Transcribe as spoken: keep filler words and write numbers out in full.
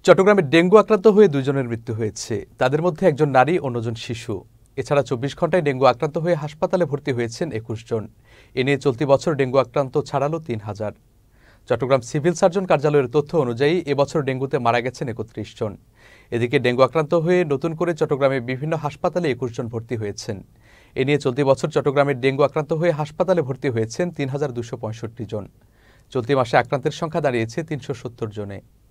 চট্টগ্রামে ডেঙ্গু আক্রান্ত হয়ে দুইজনের মৃত্যু হয়েছে। তাদের মধ্যে একজন নারী, অন্যজন শিশু। এছাড়া চব্বিশ ঘন্টায় ডেঙ্গু আক্রান্ত হয়ে হাসপাতালে ভর্তি হয়েছেন একুশ জন। এ নিয়ে চলতি বছর ডেঙ্গু আক্রান্ত ছাড়ালো তিন হাজার। চট্টগ্রাম সিভিল সার্জন কার্যালয়ের তথ্য অনুযায়ী এবছর ডেঙ্গুতে মারা গেছেন একত্রিশ জন। এদিকে ডেঙ্গু আক্রান্ত হয়ে নতুন করে চট্টগ্রামে বিভিন্ন হাসপাতালে একুশ জন ভর্তি হয়েছেন। এ নিয়ে চলতি বছর চট্টগ্রামের ডেঙ্গু আক্রান্ত হয়ে হাসপাতালে ভর্তি হয়েছেন তিন হাজার দুশো পঁয়ষট্টি জন। চলতি মাসে আক্রান্তের সংখ্যা দাঁড়িয়েছে তিনশো সত্তর জনে।